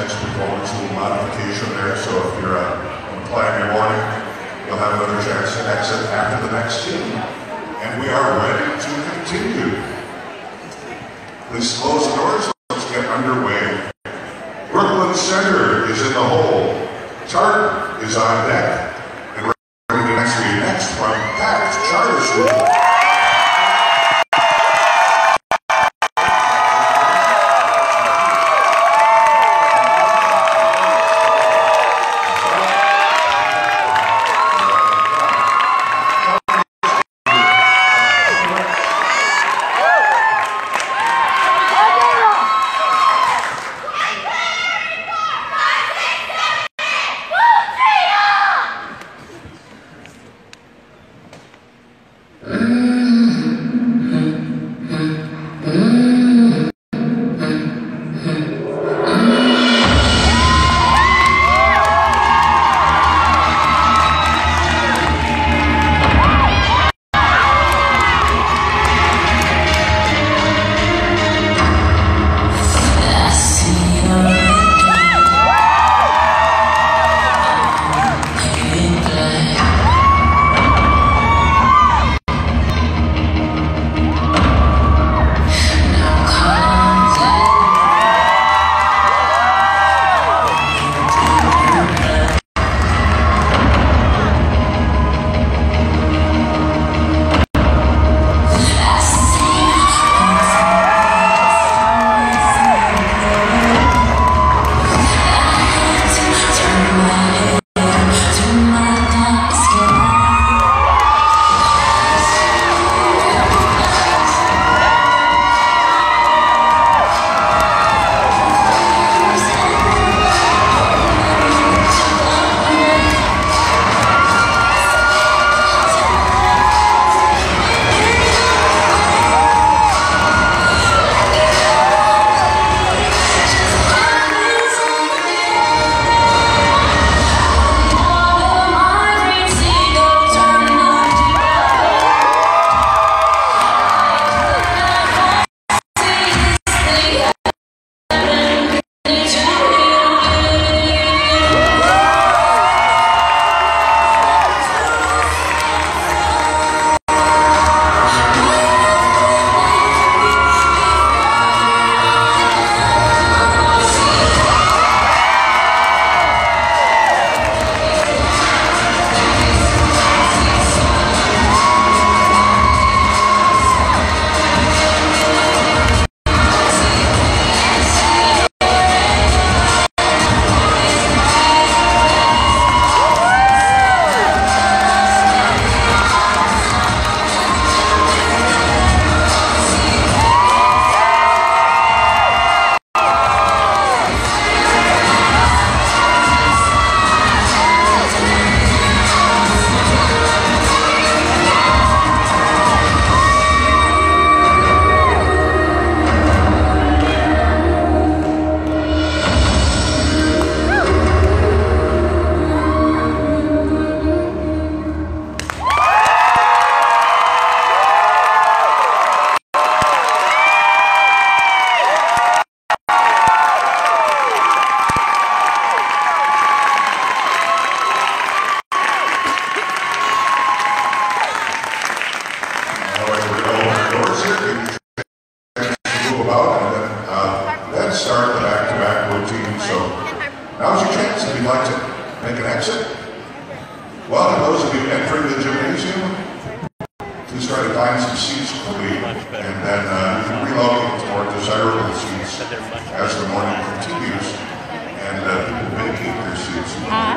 next performance, a little modification there, so if you're playing your morning, you'll have another chance to exit after the next team. And we are ready to continue. Please close the doors, let's get underway. Brooklyn Center is in the hole. Tartan is on deck. And ready to answer your next one, Pat Charter School. Now's your chance if you'd like to make an exit. Well, to those of you entering the gymnasium, please try to find some seats for me, and then you can relocate to more desirable seats as the morning continues, and people vacate their seats.